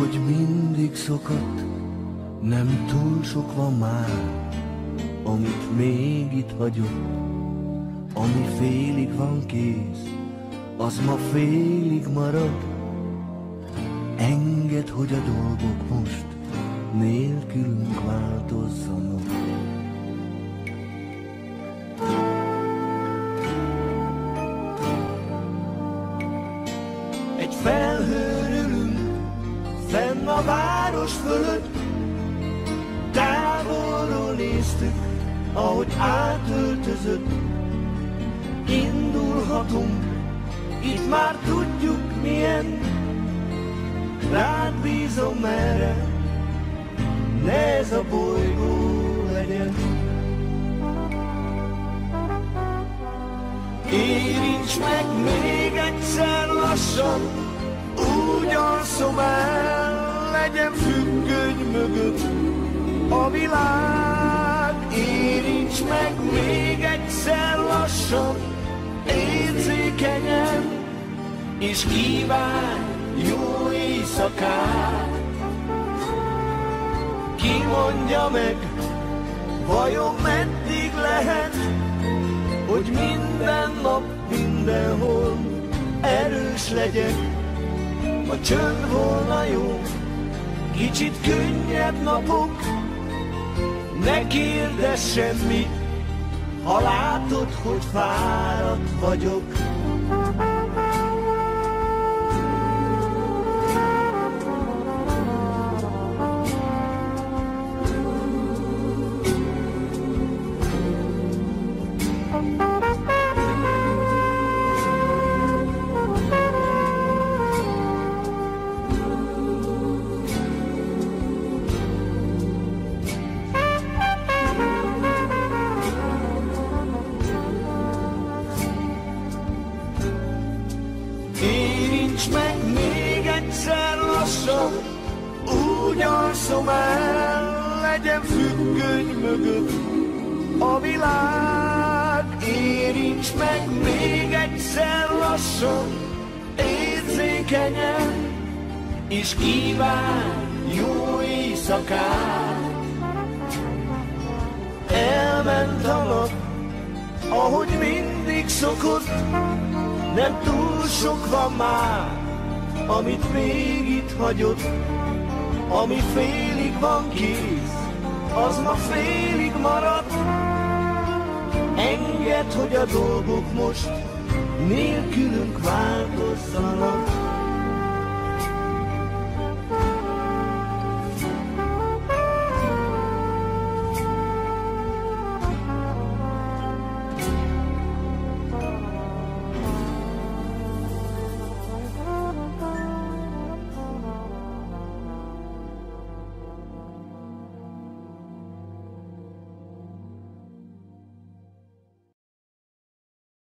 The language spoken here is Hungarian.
ahogy mindig szokott, nem túl sok van már, amit még itt hagyott. Ami félig van kész, az ma félig marad. Engedd, hogy a dolgok most nélkülünk változzanak. Egy felhőn ülünk, fenn a város fölött, távolról néztük, ahogy átöltözött. Indulhatunk, itt már tudjuk milyen, rád bízom merre, ne ez a bolygó legyen. Érints meg még egyszer lassan, úgy alszom el, legyen függöny mögött a világ. Érints meg még egyszer lassan, érzékenyen, és kívánj jó éjszakát. Ki mondja meg, vajon meddig lehet, hogy minden nap, mindenhol erős legyek. A csönd volna jó, kicsit könnyebb napok, ne kérdezz semmit, ha látod, hogy fáradt vagyok. Érints meg még egyszer lassan, úgy alszom el, legyen függöny mögött a világ. Érints meg még egyszer lassan, érzékenyen, és kívánj jó éjszakát. Elment a nap, ahogy mindig szokott, nem túl sok van már, amit még itt hagyott. Ami félig van kész, az ma félig marad. Engedd, hogy a dolgok most nélkülünk változzanak.